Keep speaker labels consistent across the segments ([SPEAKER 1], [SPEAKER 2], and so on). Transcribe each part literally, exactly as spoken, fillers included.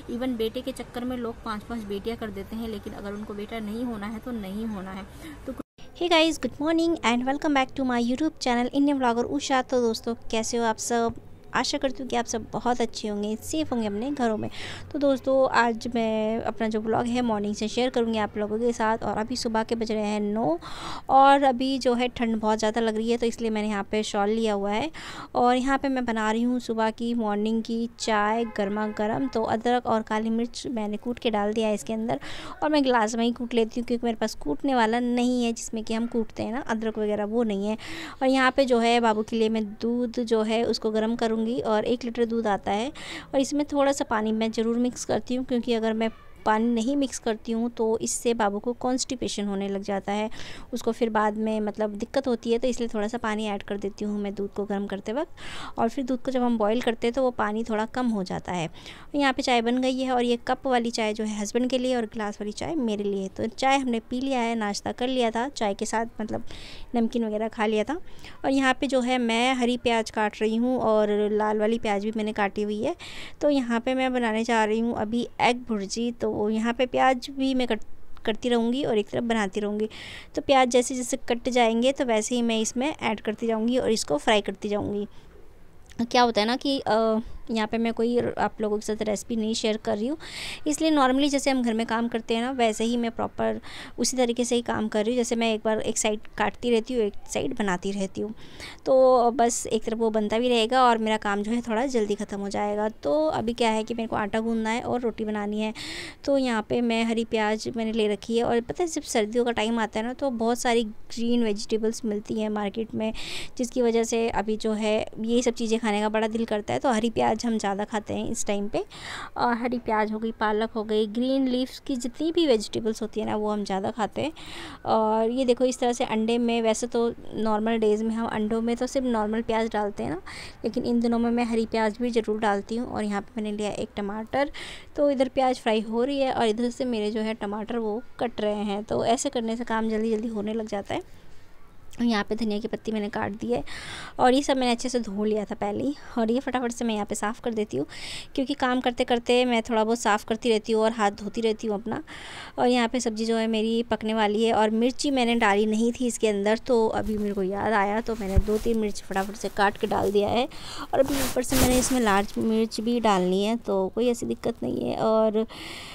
[SPEAKER 1] Even बेटे के चक्कर में लोग पाँच पाँच बेटियाँ कर देते हैं, लेकिन अगर उनको बेटा नहीं होना है तो नहीं होना है। तो
[SPEAKER 2] hey guys, good morning and welcome back to my YouTube channel Indian vlogger Usha. तो दोस्तों, कैसे हो आप सब? आशा करती हूँ कि आप सब बहुत अच्छे होंगे, सेफ़ होंगे अपने घरों में। तो दोस्तों, आज मैं अपना जो ब्लॉग है मॉर्निंग से शेयर करूँगी आप लोगों के साथ। और अभी सुबह के बज रहे हैं नौ, और अभी जो है ठंड बहुत ज़्यादा लग रही है, तो इसलिए मैंने यहाँ पे शॉल लिया हुआ है। और यहाँ पे मैं बना रही हूँ सुबह की मॉर्निंग की चाय गर्मा गर्म। तो अदरक और काली मिर्च मैंने कूट के डाल दिया है इसके अंदर, और मैं गिलास में ही कूट लेती हूँ क्योंकि मेरे पास कूटने वाला नहीं है जिसमें कि हम कूटते हैं ना अदरक वगैरह, वो नहीं है। और यहाँ पे जो है बाबू के लिए मैं दूध जो है उसको गर्म करूँगी, और एक लीटर दूध आता है। और इसमें थोड़ा सा पानी मैं ज़रूर मिक्स करती हूँ, क्योंकि अगर मैं पानी नहीं मिक्स करती हूँ तो इससे बाबू को कॉन्स्टिपेशन होने लग जाता है, उसको फिर बाद में मतलब दिक्कत होती है। तो इसलिए थोड़ा सा पानी ऐड कर देती हूँ मैं दूध को गर्म करते वक्त। और फिर दूध को जब हम बॉईल करते हैं तो वो पानी थोड़ा कम हो जाता है। यहाँ पे चाय बन गई है, और ये कप वाली चाय जो है हस्बैंड के लिए और गिलास वाली चाय मेरे लिए। तो चाय हमने पी लिया है, नाश्ता कर लिया था चाय के साथ, मतलब नमकीन वगैरह खा लिया था। और यहाँ पे जो है मैं हरी प्याज काट रही हूँ, और लाल वाली प्याज भी मैंने काटी हुई है। तो यहाँ पे मैं बनाने जा रही हूँ अभी एग भुर्जी। तो यहाँ पे प्याज भी मैं कट करती रहूँगी और एक तरफ बनाती रहूँगी। तो प्याज जैसे जैसे कट जाएंगे तो वैसे ही मैं इसमें ऐड करती जाऊँगी और इसको फ्राई करती जाऊँगी। क्या होता है ना कि आ, यहाँ पे मैं कोई आप लोगों के साथ रेसिपी नहीं शेयर कर रही हूँ, इसलिए नॉर्मली जैसे हम घर में काम करते हैं ना वैसे ही मैं प्रॉपर उसी तरीके से ही काम कर रही हूँ। जैसे मैं एक बार एक साइड काटती रहती हूँ, एक साइड बनाती रहती हूँ, तो बस एक तरफ वो बनता भी रहेगा और मेरा काम जो है थोड़ा जल्दी ख़त्म हो जाएगा। तो अभी क्या है कि मेरे को आटा गूँधना है और रोटी बनानी है। तो यहाँ पर मैं हरी प्याज मैंने ले रखी है, और पता है जब सर्दियों का टाइम आता है ना तो बहुत सारी ग्रीन वेजिटेबल्स मिलती हैं मार्केट में, जिसकी वजह से अभी जो है ये सब चीज़ें खाने का बड़ा दिल करता है। तो हरी प्याज हम ज़्यादा खाते हैं इस टाइम पे। और हरी प्याज हो गई, पालक हो गई, ग्रीन लीव्स की जितनी भी वेजिटेबल्स होती है ना वो हम ज़्यादा खाते हैं। और ये देखो इस तरह से अंडे में, वैसे तो नॉर्मल डेज़ में हम अंडों में तो सिर्फ नॉर्मल प्याज डालते हैं ना, लेकिन इन दिनों में मैं हरी प्याज भी ज़रूर डालती हूँ। और यहाँ पे मैंने लिया एक टमाटर। तो इधर प्याज फ्राई हो रही है और इधर से मेरे जो है टमाटर वो कट रहे हैं। तो ऐसे करने से काम जल्दी जल्दी होने लग जाता है। यहाँ पे धनिया की पत्ती मैंने काट दी है, और ये सब मैंने अच्छे से धो लिया था पहले ही। और ये फटाफट से मैं यहाँ पे साफ़ कर देती हूँ, क्योंकि काम करते करते मैं थोड़ा बहुत साफ़ करती रहती हूँ और हाथ धोती रहती हूँ अपना। और यहाँ पे सब्ज़ी जो है मेरी पकने वाली है, और मिर्ची मैंने डाली नहीं थी इसके अंदर, तो अभी मेरे को याद आया तो मैंने दो तीन मिर्च फटाफट से काट के डाल दिया है। और अभी ऊपर से मैंने इसमें लार्ज मिर्च भी डालनी है, तो कोई ऐसी दिक्कत नहीं है। और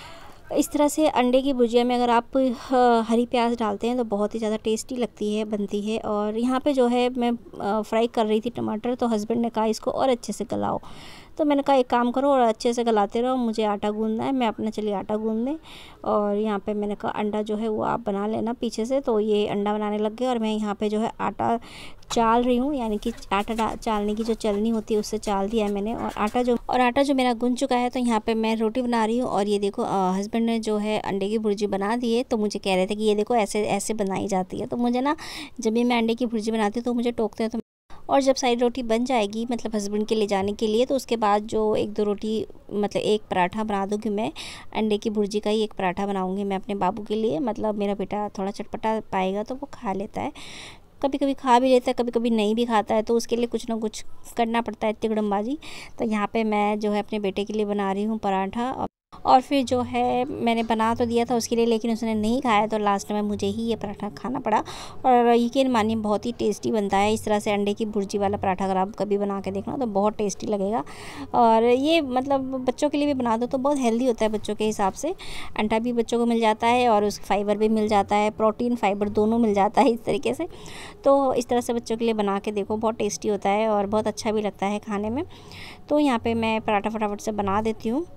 [SPEAKER 2] इस तरह से अंडे की भुजिया में अगर आप हरी प्याज डालते हैं तो बहुत ही ज़्यादा टेस्टी लगती है, बनती है। और यहाँ पे जो है मैं फ्राई कर रही थी टमाटर, तो हस्बैंड ने कहा इसको और अच्छे से गलाओ। तो मैंने कहा एक काम करो और अच्छे से गलाते रहो, मुझे आटा गूँधना है, मैं अपना चलिए आटा गूँधने। और यहाँ पे मैंने कहा अंडा जो है वो आप बना लेना पीछे से। तो ये अंडा बनाने लग गए, और मैं यहाँ पे जो है आटा चाल रही हूँ, यानी कि आटा चालने की जो चलनी होती है उससे चाल दिया है मैंने। और आटा जो और आटा जो मेरा गुंज चुका है, तो यहाँ पे मैं रोटी बना रही हूँ। और ये देखो हस्बैंड ने जो है अंडे की भुर्जी बना दी है, तो मुझे कह रहे थे कि ये देखो ऐसे ऐसे बनाई जाती है। तो मुझे ना जब भी मैं अंडे की भुर्जी बनाती हूँ तो मुझे टोकते हैं। तो और जब सारी रोटी बन जाएगी, मतलब हस्बैंड के ले जाने के लिए, तो उसके बाद जो एक दो रोटी, मतलब एक पराठा बना दूँगी मैं। अंडे की भुर्जी का ही एक पराठा बनाऊँगी मैं अपने बाबू के लिए, मतलब मेरा बेटा थोड़ा चटपटा पाएगा तो वो खा लेता है। कभी कभी खा भी लेता है, कभी कभी नहीं भी खाता है, तो उसके लिए कुछ ना कुछ करना पड़ता है, तिगड़मबाजी। तो यहाँ पे मैं जो है अपने बेटे के लिए बना रही हूँ पराठा। और फिर जो है मैंने बना तो दिया था उसके लिए, लेकिन उसने नहीं खाया, तो लास्ट में मुझे ही ये पराठा खाना पड़ा। और यकीन मानिए बहुत ही टेस्टी बनता है इस तरह से अंडे की भुर्जी वाला पराठा। अगर आप कभी बना के देखना तो बहुत टेस्टी लगेगा। और ये मतलब बच्चों के लिए भी बना दो तो बहुत हेल्दी होता है बच्चों के हिसाब से। अंडा भी बच्चों को मिल जाता है और उस फाइबर भी मिल जाता है, प्रोटीन फाइबर दोनों मिल जाता है इस तरीके से। तो इस तरह से बच्चों के लिए बना के देखो, बहुत टेस्टी होता है और बहुत अच्छा भी लगता है खाने में। तो यहाँ पर मैं पराठा फटाफट से बना देती हूँ।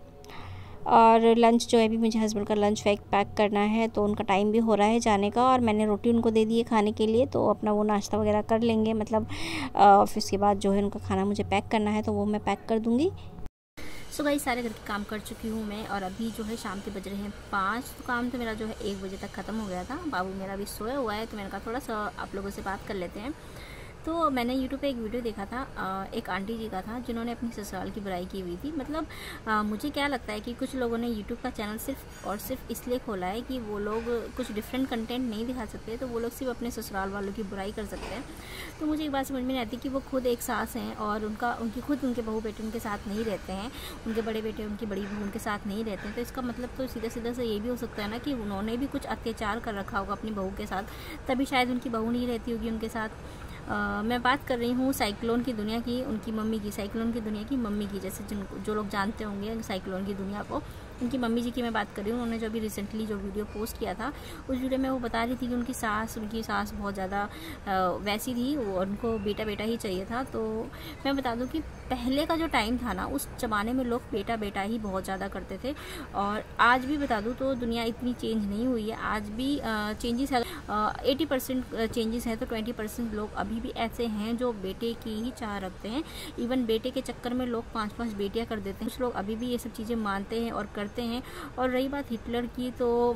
[SPEAKER 2] और लंच जो है भी मुझे हस्बैंड का लंच पैक पैक करना है, तो उनका टाइम भी हो रहा है जाने का। और मैंने रोटी उनको दे दी है खाने के लिए, तो अपना वो नाश्ता वगैरह कर लेंगे, मतलब ऑफिस के बाद जो है उनका खाना मुझे पैक करना है, तो वो मैं पैक कर दूँगी।
[SPEAKER 1] सो गाइस, सारे घर के काम कर चुकी हूँ मैं, और अभी जो है शाम के बज रहे हैं पाँच। तो काम तो मेरा जो है एक बजे तक ख़त्म हो गया था। बाबू मेरा भी सोया हुआ है, तो मैंने कहा थोड़ा सा आप लोगों से बात कर लेते हैं। तो मैंने यूट्यूब पे एक वीडियो देखा था, एक आंटी जी का था जिन्होंने अपनी ससुराल की बुराई की हुई थी। मतलब आ, मुझे क्या लगता है कि कुछ लोगों ने यूट्यूब का चैनल सिर्फ और सिर्फ इसलिए खोला है कि वो लोग कुछ डिफरेंट कंटेंट नहीं दिखा सकते, तो वो लोग सिर्फ अपने ससुराल वालों की बुराई कर सकते हैं। तो मुझे एक बात समझ में नहीं आती कि वो खुद एक सास हैं और उनका उनकी खुद उनके बहू बेटे उनके साथ नहीं रहते हैं, उनके बड़े बेटे उनकी बड़ी बहू उनके साथ नहीं रहते हैं। तो इसका मतलब तो सीधा सीधा से ये भी हो सकता है ना कि उन्होंने भी कुछ अत्याचार कर रखा होगा अपनी बहू के साथ, तभी शायद उनकी बहू नहीं रहती होगी उनके साथ। Uh, मैं बात कर रही हूँ साइक्लोन की दुनिया की, उनकी मम्मी की, साइक्लोन की दुनिया की मम्मी की। जैसे जिन जो लोग जानते होंगे साइक्लोन की दुनिया को, उनकी मम्मी जी की मैं बात कर रही हूँ। उन्होंने जो अभी रिसेंटली जो वीडियो पोस्ट किया था, उस वीडियो में वो बता रही थी कि उनकी सास उनकी सास बहुत ज़्यादा वैसी थी, वो उनको बेटा बेटा ही चाहिए था। तो मैं बता दूँ कि पहले का जो टाइम था ना, उस ज़माने में लोग बेटा बेटा ही बहुत ज़्यादा करते थे। और आज भी बता दूँ तो दुनिया इतनी चेंज नहीं हुई है, आज भी चेंजेस है। एटी परसेंट चेंजेस है तो ट्वेंटी परसेंट लोग अभी भी ऐसे हैं जो बेटे की ही चाह रखते हैं। इवन बेटे के चक्कर में लोग पाँच पाँच बेटियाँ कर देते हैं। कुछ लोग अभी भी ये सब चीज़ें मानते हैं और करते हैं। और रही बात हिटलर की, तो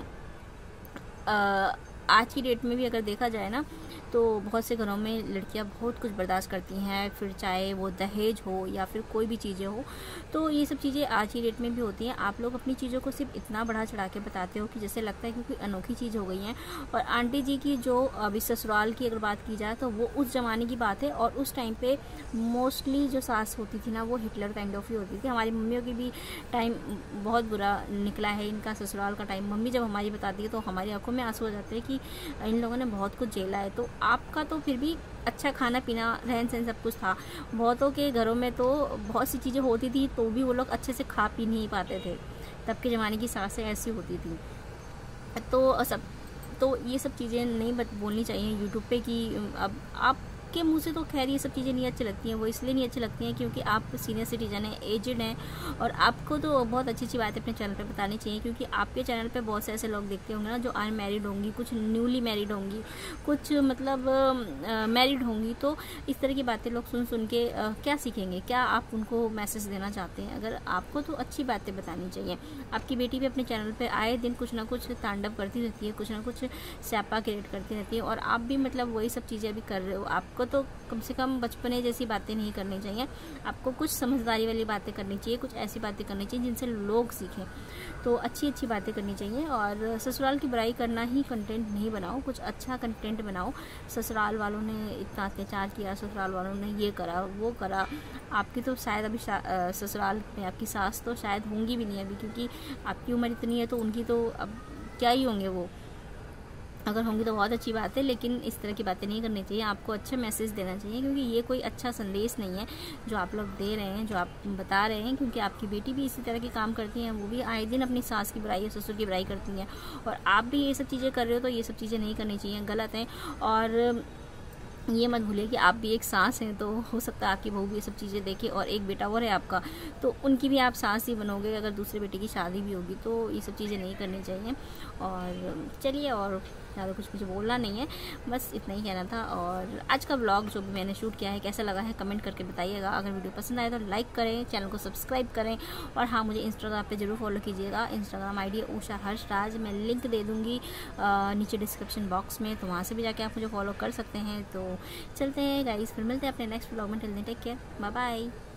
[SPEAKER 1] आ, आज की डेट में भी अगर देखा जाए ना, तो बहुत से घरों में लड़कियां बहुत कुछ बर्दाश्त करती हैं, फिर चाहे वो दहेज हो या फिर कोई भी चीज़ें हो। तो ये सब चीज़ें आज की डेट में भी होती हैं। आप लोग अपनी चीज़ों को सिर्फ इतना बढ़ा चढ़ा के बताते हो कि जैसे लगता है कि कोई अनोखी चीज़ हो गई है। और आंटी जी की जो अभी ससुराल की अगर बात की जाए तो वो उस ज़माने की बात है, और उस टाइम पे मोस्टली जो सास होती थी ना, वो हिटलर काइंड ऑफ ही होती थी। हमारी मम्मियों की भी टाइम बहुत बुरा निकला है, इनका ससुराल का टाइम। मम्मी जब हमारी बताती है तो हमारी आंखों में आंसू हो जाते हैं कि इन लोगों ने बहुत कुछ झेला है। तो आपका तो फिर भी अच्छा खाना पीना रहन सहन सब कुछ था। बहुतों के घरों में तो बहुत सी चीज़ें होती थी तो भी वो लोग अच्छे से खा पी नहीं पाते थे। तब के ज़माने की सासें ऐसी होती थी। तो सब तो ये सब चीज़ें नहीं बोलनी चाहिए यूट्यूब पे कि अब आप के मुंह से तो खैर ये सब चीज़ें नहीं अच्छी लगती हैं। वो इसलिए नहीं अच्छी लगती हैं क्योंकि आप सीनियर सिटीजन हैं, एजड हैं, और आपको तो बहुत अच्छी अच्छी बातें अपने चैनल पे बतानी चाहिए। क्योंकि आपके चैनल पे बहुत से ऐसे लोग देखते होंगे ना जो अनमैरिड होंगी, कुछ न्यूली मैरिड होंगी, कुछ मतलब मैरिड होंगी। तो इस तरह की बातें लोग सुन सुन के आ, क्या सीखेंगे? क्या आप उनको मैसेज देना चाहते हैं? अगर आपको तो अच्छी बातें बतानी चाहिए। आपकी बेटी भी अपने चैनल पर आए दिन कुछ ना कुछ तांडव करती रहती है, कुछ ना कुछ स्यापा क्रिएट करती रहती है, और आप भी मतलब वही सब चीज़ें अभी कर रहे हो। आपको तो कम से कम बचपने जैसी बातें नहीं करनी चाहिए। आपको कुछ समझदारी वाली बातें करनी चाहिए, कुछ ऐसी बातें करनी चाहिए जिनसे लोग सीखें। तो अच्छी अच्छी बातें करनी चाहिए, और ससुराल की बुराई करना ही कंटेंट नहीं बनाओ, कुछ अच्छा कंटेंट बनाओ। ससुराल वालों ने इतना अत्याचार किया, ससुराल वालों ने ये करा वो करा। आपकी तो शायद अभी ससुराल में आपकी सास तो शायद होंगी भी नहीं अभी, क्योंकि आपकी उम्र इतनी है तो उनकी तो अब क्या ही होंगे वो। अगर होंगी तो बहुत अच्छी बात है, लेकिन इस तरह की बातें नहीं करनी चाहिए। आपको अच्छा मैसेज देना चाहिए, क्योंकि ये कोई अच्छा संदेश नहीं है जो आप लोग दे रहे हैं, जो आप बता रहे हैं। क्योंकि आपकी बेटी भी इसी तरह के काम करती हैं, वो भी आए दिन अपनी सास की बुराई या ससुर की बुराई करती हैं, और आप भी ये सब चीज़ें कर रहे हो। तो ये सब चीज़ें नहीं करनी चाहिए, गलत हैं। और ये मत भूलिए कि आप भी एक सास हैं, तो हो सकता है आपकी बहू भी ये सब चीज़ें देखे, और एक बेटा और है आपका, तो उनकी भी आप सास ही बनोगे। अगर दूसरे बेटे की शादी भी होगी तो ये सब चीज़ें नहीं करनी चाहिए। और चलिए, और ज़्यादा कुछ मुझे बोलना नहीं है, बस इतना ही कहना था। और आज का व्लॉग जो भी मैंने शूट किया है कैसा लगा है कमेंट करके बताइएगा। अगर वीडियो पसंद आए तो लाइक करें, चैनल को सब्सक्राइब करें, और हाँ, मुझे इंस्टाग्राम पे जरूर फॉलो कीजिएगा। इंस्टाग्राम आई डी है उषा हर्षराज, मैं लिंक दे दूँगी नीचे डिस्क्रिप्शन बॉक्स में, तो वहाँ से भी जाके आप मुझे फॉलो कर सकते हैं। तो चलते हैं गाइस, फिर मिलते हैं अपने नेक्स्ट व्लॉग में। Till then take care, bye bye.